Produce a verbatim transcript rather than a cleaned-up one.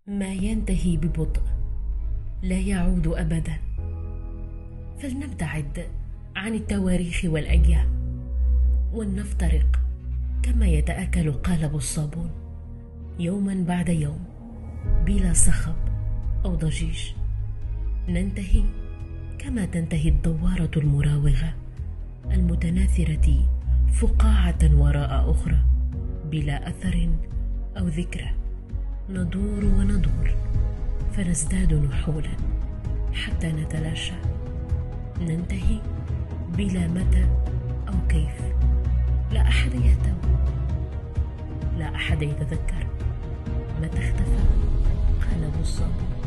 ما ينتهي ببطء لا يعود أبدا. فلنبتعد عن التواريخ والأيام ولنفترق كما يتآكل قالب الصابون، يوما بعد يوم بلا صخب أو ضجيج. ننتهي كما تنتهي الدوارة المراوغة المتناثرة فقاعة وراء أخرى بلا أثر أو ذكرى. ندور وندور فنزداد نحولا حتى نتلاشى. ننتهي بلا متى أو كيف. لا أحد يهتم، لا أحد يتذكر متى اختفى قالب الصابون.